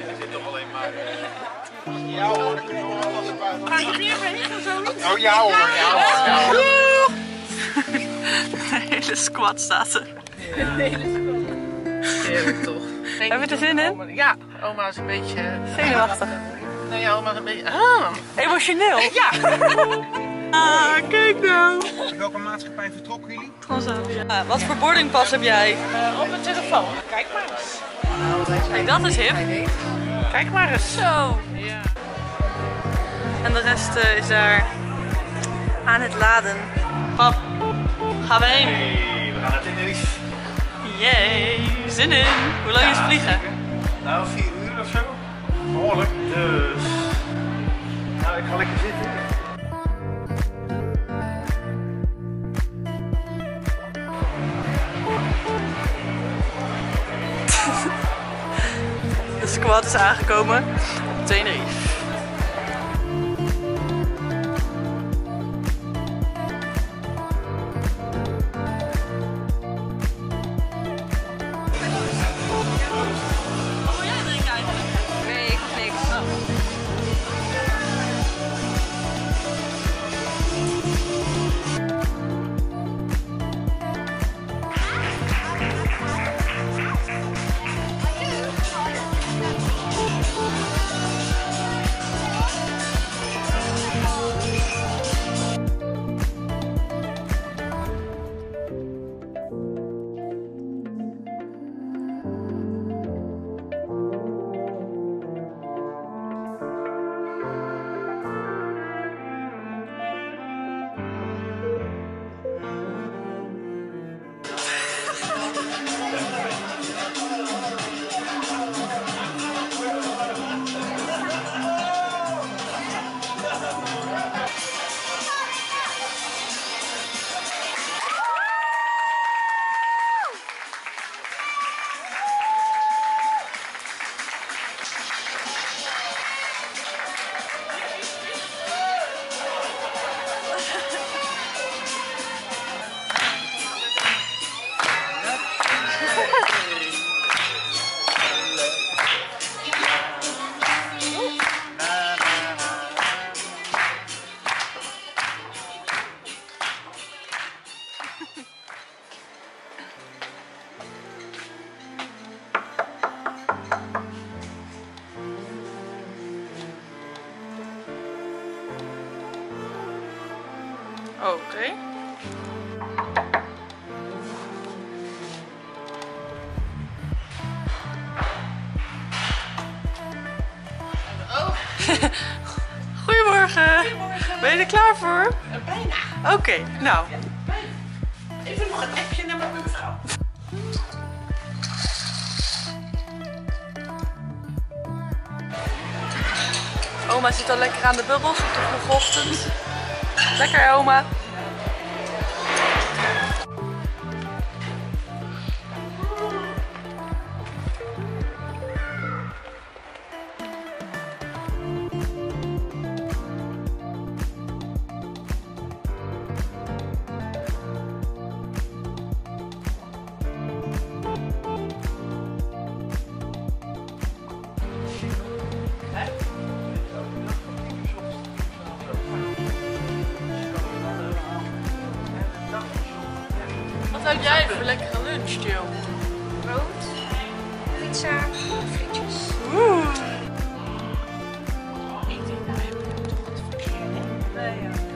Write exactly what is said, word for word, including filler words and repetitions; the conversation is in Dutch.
Er zit toch alleen maar... Ja hoor, ik kan nog alles buiten. Ga je weer mee of zoiets? Oh ja hoor, ja hoor. Ja, hoor. De hele squad staat er. Ja. De hele squad. Heerlijk toch. Heb je er zin in? Ja, oma is een beetje... Zenuwachtig. Nou ja, oma is een beetje... Ah. Emotioneel? Ja. Ah, kijk nou. Welke maatschappij vertrokken jullie? Ah, wat voor boardingpas heb jij? Uh, op mijn telefoon. Kijk maar eens. Kijk, dat is hip. Kijk maar eens. Zo. Ja. En de rest uh, is daar aan het laden. Pap, gaan we heen? Hey, we gaan naar Tenerife. Yay, zin in. Hoe lang is het vliegen? Nou, vier uur of zo. Behoorlijk. Dus... Nou, ik ga lekker zitten. De squad is aangekomen op Tenerife. Wat wil jij drinken eigenlijk? Nee, ik hoef niks. Oké. Okay. Goedemorgen. Goedemorgen. Ben je er klaar voor? Uh, bijna. Oké, okay, nou. Ja, bijna. Even nog een appje naar mijn buurvrouw. Oma zit al lekker aan de bubbels op de vroege ochtend. Lekker, oma. Wat heb jij voor lekkere lunch, Jill? Brood, pizza, frietjes. Oeh. Ik denk, nou heb ik toch het verkeerde. Nee, ja.